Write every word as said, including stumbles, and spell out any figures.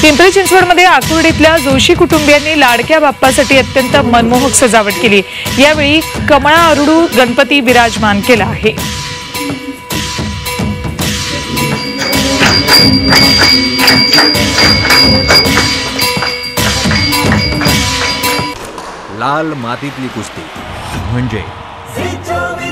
पिंपरी चिंचवडमध्ये आकुर्डीतल्या जोशी कुटुंबियांनी लाडक्या बाप्पासाठी अत्यंत मनमोहक सजावट केली। यावेळी कमळा आरुडू गणपती विराजमान केला आहे। लाल मातीतली कुस्ती म्हणजे